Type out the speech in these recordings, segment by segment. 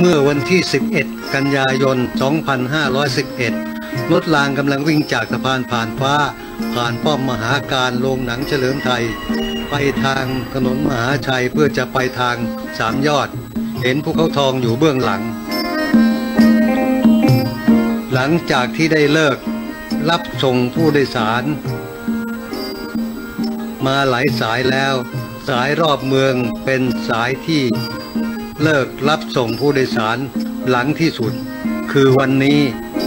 มื่อวันที่ 11 กันยายน 2511 รถรางกำลังวิ่งจากสะพานผ่านฟ้าผ่านป้อมมหาการโรงหนังเฉลิมไทยไปทางถนนมหาชัยเพื่อจะไปทางสามยอดเห็นภูเขาทองอยู่เบื้องหลังหลังจากที่ได้เลิกรับส่งผู้โดยสารมาหลายสายแล้วสายรอบเมืองเป็นสายที่เลิกรับส่งผู้โดยสารหลังที่สุดคือวันนี้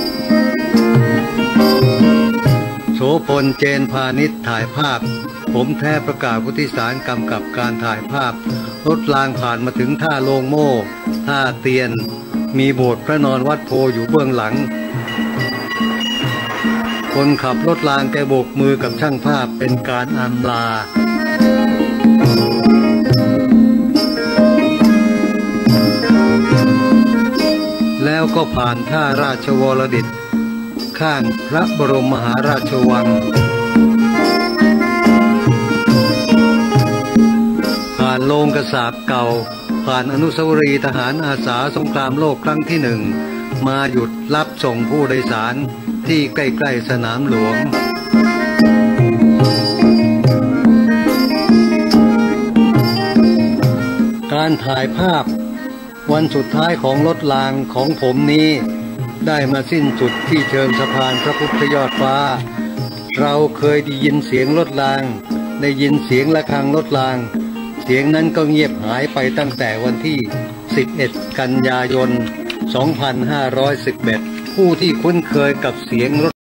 โสพลเจนพาณิชย์ถ่ายภาพผมแท้ประกาศวุฒิสารกำกับการถ่ายภาพรถรางผ่านมาถึงท่าโลงโม่ท่าเตียนมีโบสถ์พระนอนวัดโพอยู่เบื้องหลังคนขับรถรางแกโบกมือกับช่างภาพเป็นการอำลาแล้วก็ผ่านท่าราชวรดิตข้างพระบรมมหาราชวังผ่านโรงกษาปเก่าผ่านอนุสาวรีย์ทหารอาสาสงครามโลกครั้งที่หนึ่งมาหยุดรับส่งผู้โดยสารที่ใกล้ๆสนามหลวงการถ่ายภาพวันสุดท้ายของรถรางของผมนี้ได้มาสิ้นสุดที่เชิงสะพานพระพุทธยอดฟ้าเราเคยได้ยินเสียงรถรางได้ยินเสียงระฆังรถรางเสียงนั้นก็เงียบหายไปตั้งแต่วันที่ 11 กันยายน 2511 ผู้ที่คุ้นเคยกับเสียงร